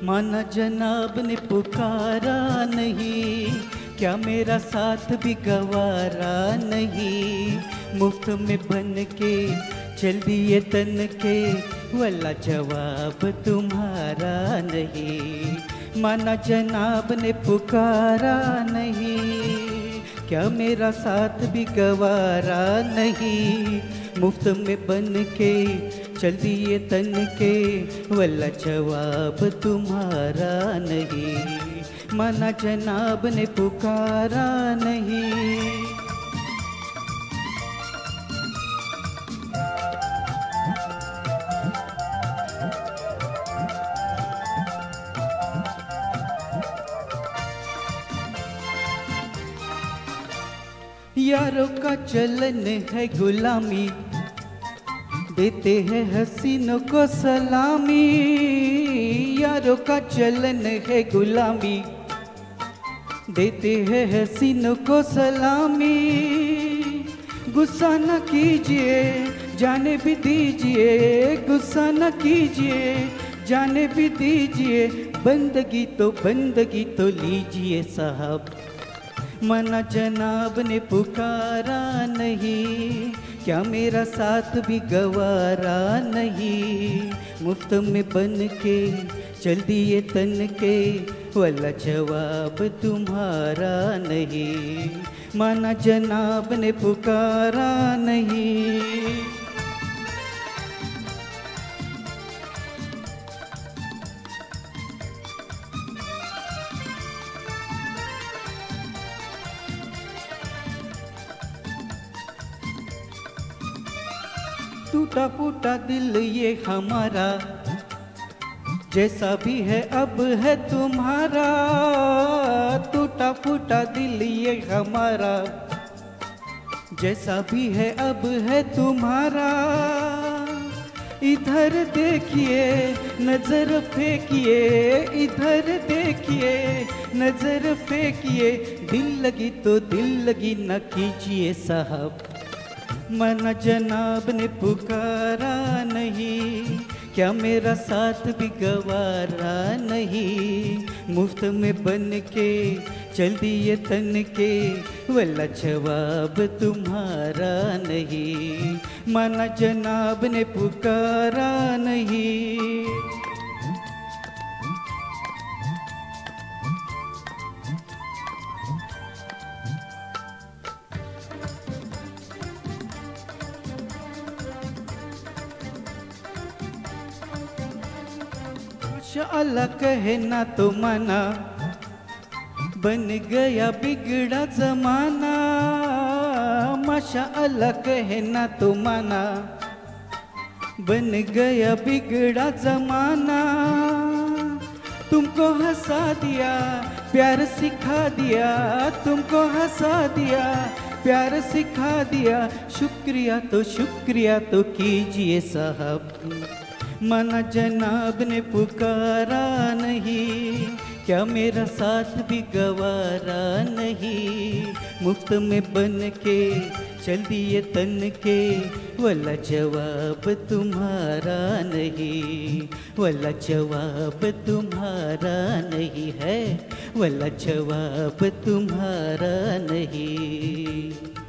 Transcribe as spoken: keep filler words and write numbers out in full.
माना जनाब ने पुकारा नहीं, क्या मेरा साथ भी गवारा नहीं। मुफ्त में बन के चल दिए तन के, वल्ला जवाब तुम्हारा नहीं। माना जनाब ने पुकारा नहीं, क्या मेरा साथ भी गवारा नहीं। मुफ्त में बन के चल दिए तन के, वल्ला जवाब तुम्हारा नहीं। माना जनाब ने पुकारा नहीं। यारों का चलन है गुलामी, देते हैं हसीनों को सलामी। यारों का चलन है गुलामी, देते हैं हसीनों को सलामी। गुस्सा न कीजिए जाने भी दीजिए, गुस्सा न कीजिए जाने भी दीजिए। बंदगी तो बंदगी तो लीजिए साहब। मना जनाब ने पुकारा नहीं, क्या मेरा साथ भी गवारा नहीं। मुफ्त में बन के चल दिए तन के, वाला जवाब तुम्हारा नहीं। माना जनाब ने पुकारा नहीं। टूटा फूटा दिल ये हमारा, जैसा भी है अब है तुम्हारा। टूटा फूटा दिल ये हमारा, जैसा भी है अब है तुम्हारा। इधर देखिए नजर फेंकिए, इधर देखिए नजर फेंकिए। दिल लगी तो दिल लगी न कीजिए साहब। मना जनाब ने पुकारा नहीं, क्या मेरा साथ भी गवारा नहीं। मुफ्त में बन के चल दिए तन के, वाला जवाब तुम्हारा नहीं। मना जनाब ने पुकारा नहीं। माशाअल्लाह कहना तो माना, बन गया बिगड़ा जमाना। माशाअल्लाह कहना तो माना, बन गया बिगड़ा जमाना। तुमको हंसा दिया प्यार सिखा दिया, तुमको हंसा दिया प्यार सिखा दिया। शुक्रिया तो शुक्रिया तो कीजिए साहब। मना जनाब ने पुकारा नहीं, क्या मेरा साथ भी गवारा नहीं। मुफ्त में बन के चल दिए तन के, वाला जवाब तुम्हारा नहीं। वाला जवाब तुम्हारा नहीं है, वाला जवाब तुम्हारा नहीं।